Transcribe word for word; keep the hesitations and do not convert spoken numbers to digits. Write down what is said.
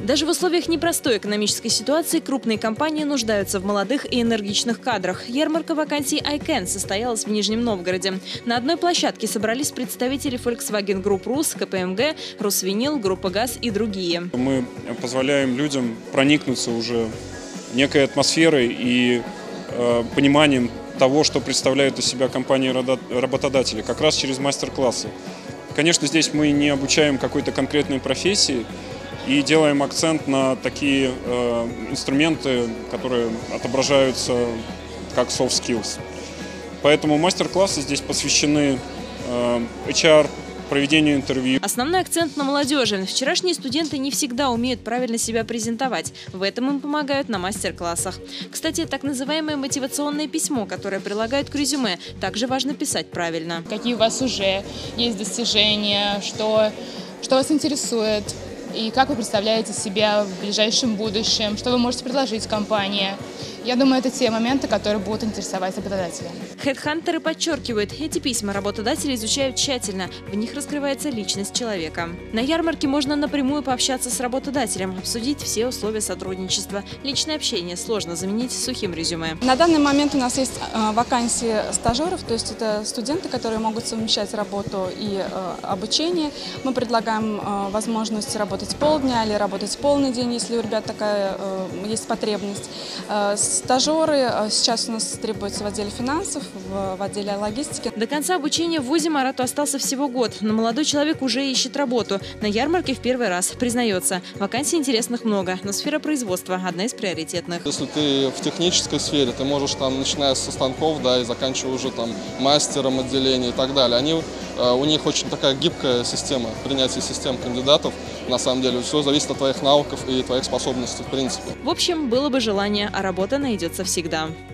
Даже в условиях непростой экономической ситуации крупные компании нуждаются в молодых и энергичных кадрах. Ярмарка вакансий iCan состоялась в Нижнем Новгороде. На одной площадке собрались представители Volkswagen Group Rus, ка пэ эм гэ, Русвинил, Группа ГАЗ и другие. Мы позволяем людям проникнуться уже некой атмосферой и э, пониманием того, что представляют из себя компании-работодатели, как раз через мастер-классы. Конечно, здесь мы не обучаем какой-то конкретной профессии и делаем акцент на такие э, инструменты, которые отображаются как soft skills. Поэтому мастер-классы здесь посвящены э, эйч ар, проведению интервью. Основной акцент на молодежи. Вчерашние студенты не всегда умеют правильно себя презентовать. В этом им помогают на мастер-классах. Кстати, так называемое мотивационное письмо, которое прилагают к резюме, также важно писать правильно. Какие у вас уже есть достижения, что, что вас интересует и как вы представляете себя в ближайшем будущем, что вы можете предложить компании. Я думаю, это те моменты, которые будут интересовать работодателя. Хедхантеры подчеркивают, эти письма работодатели изучают тщательно. В них раскрывается личность человека. На ярмарке можно напрямую пообщаться с работодателем, обсудить все условия сотрудничества. Личное общение сложно заменить сухим резюме. На данный момент у нас есть вакансии стажеров, то есть это студенты, которые могут совмещать работу и обучение. Мы предлагаем возможность работать полдня или работать полный день, если у ребят такая есть потребность. Стажеры сейчас у нас требуются в отделе финансов, в, в отделе логистики. До конца обучения в вузе Марату остался всего год, но молодой человек уже ищет работу. На ярмарке в первый раз, признается. Вакансий интересных много, но сфера производства – одна из приоритетных. Если ты в технической сфере, ты можешь там, начиная со станков, да, и заканчивая уже там мастером отделения и так далее. Они, у них очень такая гибкая система принятия систем кандидатов. На самом деле все зависит от твоих навыков и твоих способностей в принципе. В общем, было бы желание, а работа найдется всегда.